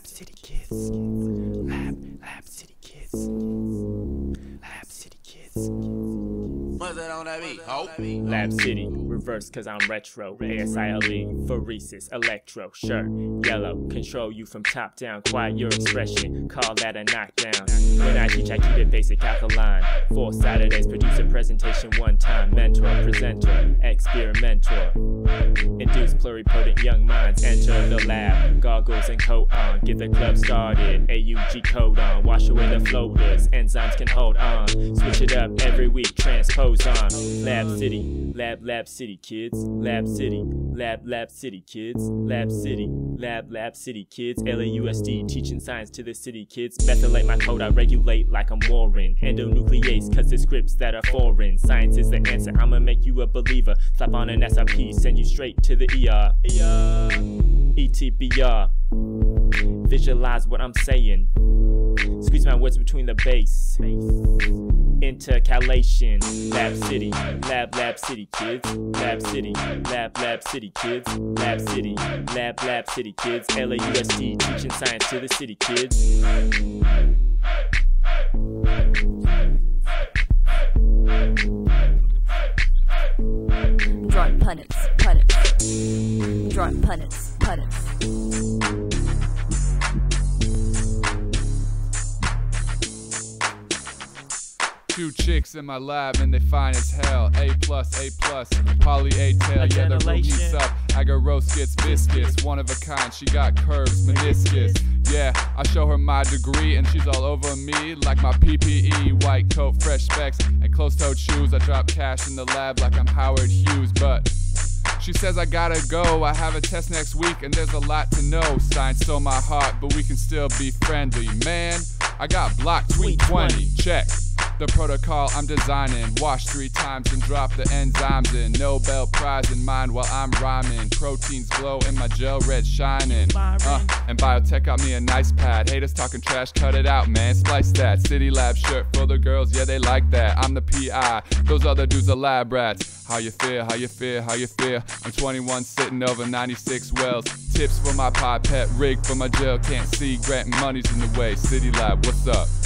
Lab City Kids. Lab City Kids. Lab City Kids. What's that on that beat, ho? Lab City, reverse cause I'm retro. ASILE, phoresis, electro, shirt, yellow. Control you from top down, quiet your expression, call that a knockdown. When I teach, I keep it basic, alkaline. 4 Saturdays, produce a presentation one time. Mentor, presenter, experimenter. Induce pluripotent young minds, enter the lab. Goggles and coat on, get the club started. AUG code on, wash away the floaters. Enzymes can hold on, switch it up every week, transpose on. Lab City, Lab City Kids. Lab City, Lab City Kids. Lab City, Lab City Kids. LAUSD, teaching science to the city kids. Methylate my code, I regulate like I'm Warren. Endonuclease, cause the scripts that are foreign. Science is the answer, I'ma make you a believer. Slap on an SRP, send you straight to the ER. ETBR. Visualize what I'm saying. Squeeze my words between the bass. Intercalation. Lab City, Lab City Kids. Lab City, Lab City Kids. Lab City, Lab City Kids. LAUSD, teaching science to the city kids. Drawing punnets. Drawing punnets. Two chicks in my lab and they fine as hell. A+, poly A-tail, yeah, the room heats up. Agarose gets viscous, one of a kind, she got curves, meniscus. Yeah, I show her my degree and she's all over me like my PPE. White coat, fresh specs, and closed-toed shoes. I drop cash in the lab like I'm Howard Hughes, but she says I gotta go, I have a test next week and there's a lot to know. Science stole my heart, but we can still be friendly. Man, I got blocked, tweet 20, check. The protocol I'm designing, wash 3 times and drop the enzymes in. Nobel Prize in mind while I'm rhyming. Proteins glow in my gel red shining. And Biotech got me a nice pad. Haters talking trash, cut it out, man, splice that. CityLab shirt for the girls, yeah, they like that. I'm the PI, those other dudes are lab rats. How you feel, how you feel, how you feel? I'm 21 sitting over 96 wells. Tips for my pipette, rig for my gel, can't see, grant money's in the way. CityLab, what's up?